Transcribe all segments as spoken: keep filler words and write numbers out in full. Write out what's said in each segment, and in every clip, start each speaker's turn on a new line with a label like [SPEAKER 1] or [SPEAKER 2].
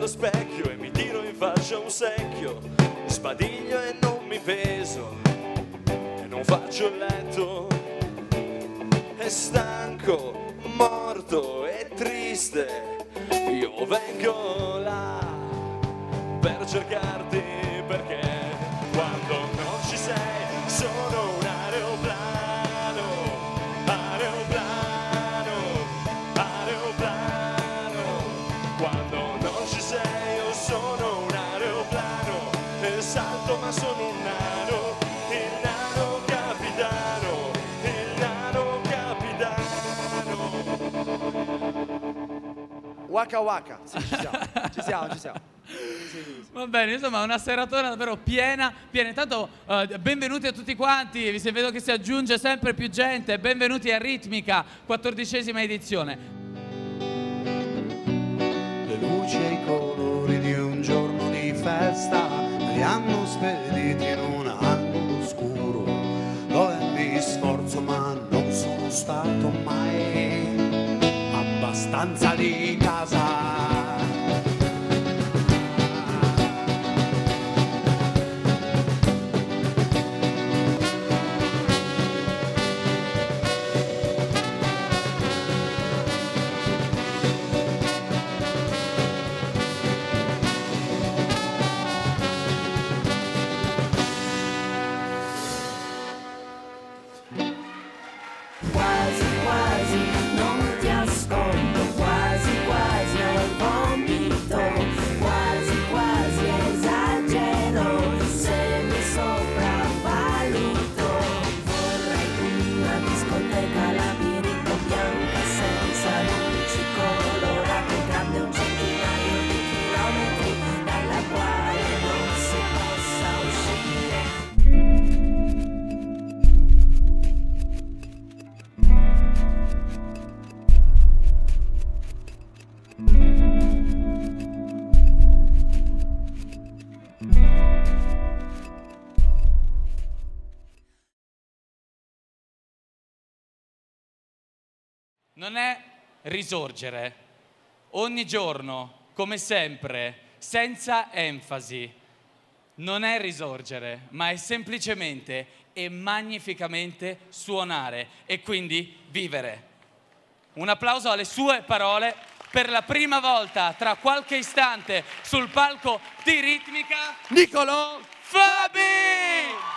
[SPEAKER 1] specchio e mi tiro in faccia un secchio, sbadiglio e non mi peso e non faccio il letto. È stanco, morto e triste, io vengo là per cercarti, perché quando non ci sei sono un aeroplano, aeroplano, aeroplano. Quando non ci sei io sono un aeroplano e salto ma sono un nano, il nano capitano, il nano capitano.
[SPEAKER 2] Waka waka, sì, ci siamo, ci siamo, ci siamo.
[SPEAKER 3] Va bene, insomma, una seratona davvero piena, piena. Intanto uh, benvenuti a tutti quanti, vi vedo che si aggiunge sempre più gente. Benvenuti a Ritmica, quattordicesima edizione.
[SPEAKER 4] Le luci e i colori di un giorno di festa li hanno spediti in un angolo oscuro dove mi sforzo ma non sono stato mai abbastanza di casa.
[SPEAKER 3] Non è risorgere, ogni giorno, come sempre, senza enfasi. Non è risorgere, ma è semplicemente e magnificamente suonare e quindi vivere. Un applauso alle sue parole. Per la prima volta, tra qualche istante, sul palco di Ritmica,
[SPEAKER 2] Niccolò
[SPEAKER 3] Fabi!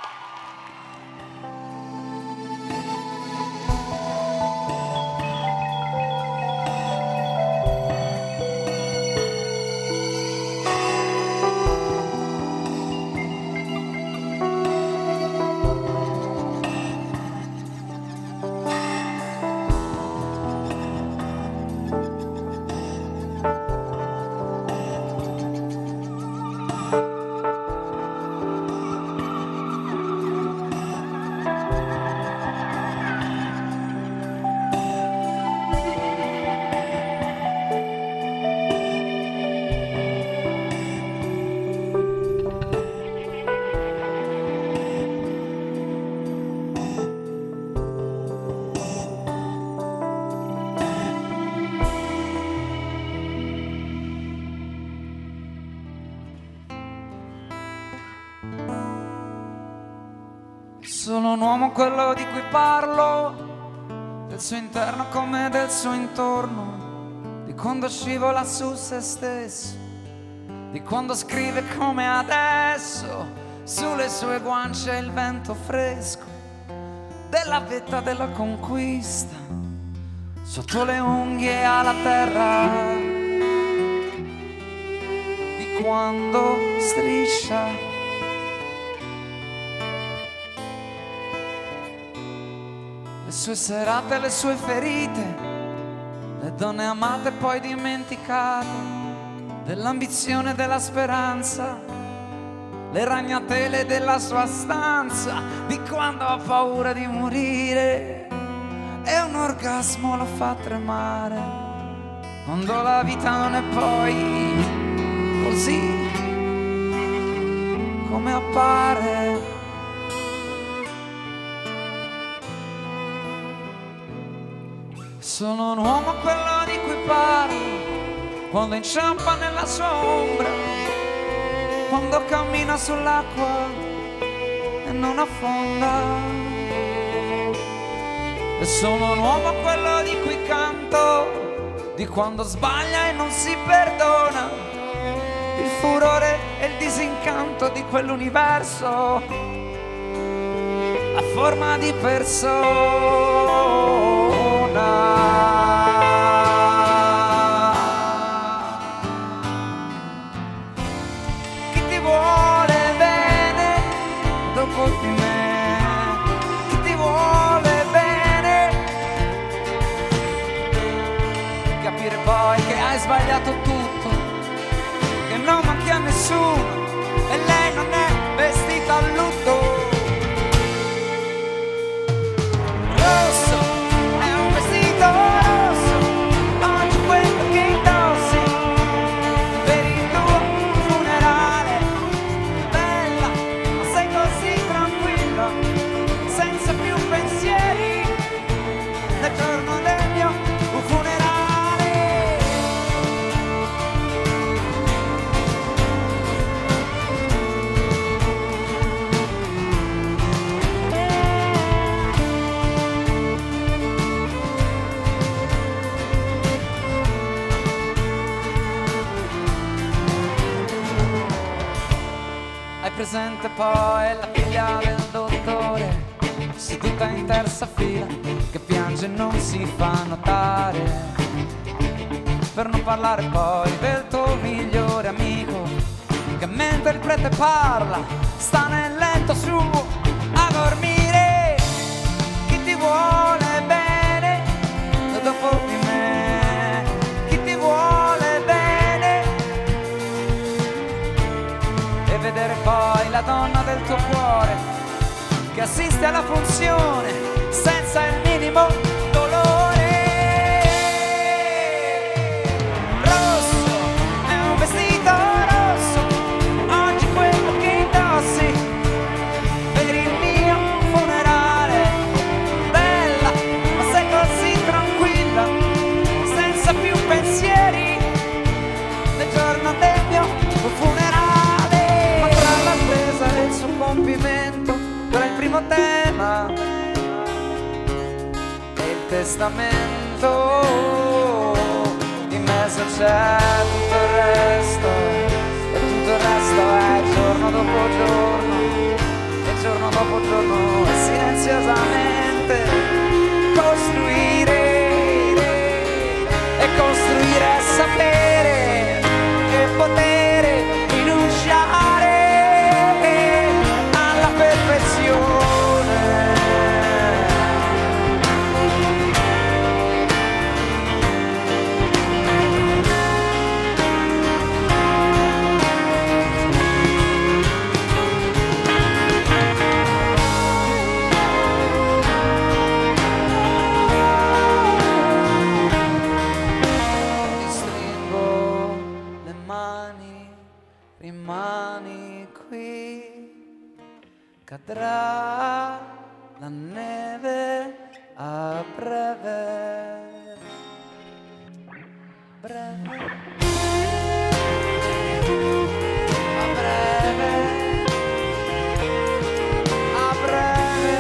[SPEAKER 5] Sono un uomo quello di cui parlo, del suo interno come del suo intorno, di quando scivola su se stesso, di quando scrive come adesso, sulle sue guance il vento fresco, della vetta della conquista, sotto le unghie alla terra, di quando striscia le sue serate, le sue ferite, le donne amate e poi dimenticate, dell'ambizione e della speranza, le ragnatele della sua stanza, di quando ha paura di morire e un orgasmo lo fa tremare, quando la vita non è poi così come appare. Sono un uomo quello di cui parlo, quando inciampa nella sua ombra, quando cammina sull'acqua e non affonda. E sono nuovo quello di cui canto, di quando sbaglia e non si perdona, il furore e il disincanto di quell'universo a forma di persona. Chi ti vuole bene dopo di me, chi ti vuole bene, capire poi che hai sbagliato tutto, che non manchi a nessuno e lei non è vestita a lutto. Rosso è un vestito rosso, oggi quello che indossi per il tuo funerale. Bella, ma sei così tranquilla, senza più pensieri, nel giorno del mio funerale. Hai presente poi la figlia del dottore, seduta in terza fila, che piange e non si fa notare, per non parlare poi del tuo migliore amico, che mentre il prete parla sta nel letto su a dormire. Chi ti vuole bene dopo di me, chi ti vuole bene, e vedere poi la donna del tuo cuore che assiste alla funzione senza il minimo dolore. Rosso è un vestito rosso, oggi quello che indossi per il mio funerale. Bella, ma sei così tranquilla, senza più pensieri, nel giorno del mio funerale. Ma tra l'attesa e il suo compimento, tra il primo tema e il testamento, in mezzo c'è tutto il resto, e tutto il resto è giorno dopo giorno, e giorno dopo giorno e silenziosamente costruire, e costruire è sapere che potere rinunciare alla perfezione. Ti stringo le mani, rimani qui, cadrà la neve a breve, breve, a breve, a breve,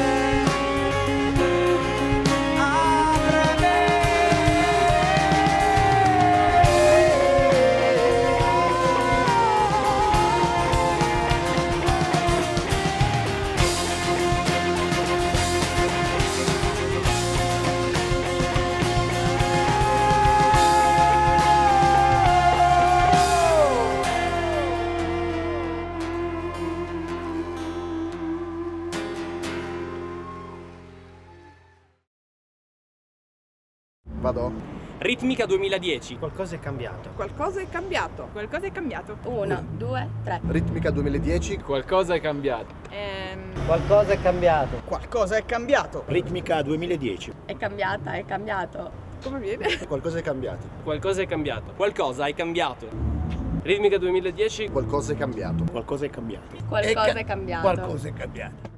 [SPEAKER 5] a breve.
[SPEAKER 2] Vado?
[SPEAKER 6] Ritmica duemiladieci.
[SPEAKER 7] Qualcosa è cambiato.
[SPEAKER 8] Qualcosa è cambiato. Qualcosa è cambiato. Uno, due, tre.
[SPEAKER 2] Ritmica duemiladieci.
[SPEAKER 9] Qualcosa è cambiato.
[SPEAKER 8] Ehm,
[SPEAKER 7] Qualcosa è cambiato.
[SPEAKER 8] qualcosa è cambiato.
[SPEAKER 10] Ritmica duemiladieci.
[SPEAKER 11] È cambiata, è cambiato.
[SPEAKER 8] Come viene?
[SPEAKER 10] Qualcosa è cambiato.
[SPEAKER 6] Qualcosa è cambiato. Qualcosa è cambiato. Ritmica duemiladieci.
[SPEAKER 2] Qualcosa è cambiato.
[SPEAKER 10] Qualcosa è cambiato.
[SPEAKER 11] Qualcosa è cambiato.
[SPEAKER 10] Qualcosa è cambiato.